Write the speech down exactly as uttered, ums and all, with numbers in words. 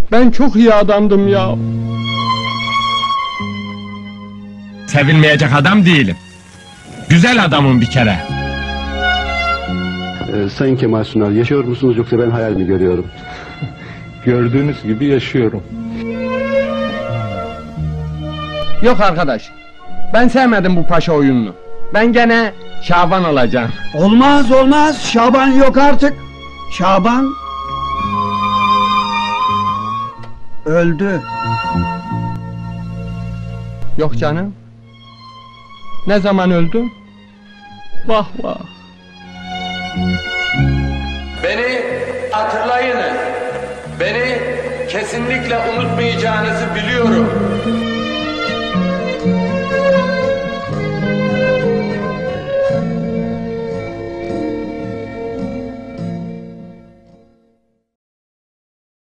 Ben çok iyi adamdım ya. Sevilmeyecek adam değilim. Güzel adamım bir kere. Ee, Sayın Kemal Sunal, yaşıyor musunuz yoksa ben hayal mi görüyorum? Gördüğünüz gibi yaşıyorum. Yok arkadaş, ben sevmedim bu paşa oyununu. Ben gene Şaban olacağım. Olmaz olmaz, Şaban yok artık. Şaban öldü. Yok canım. Ne zaman öldü? Vah vah. Beni hatırlayın. Beni kesinlikle unutmayacağınızı biliyorum.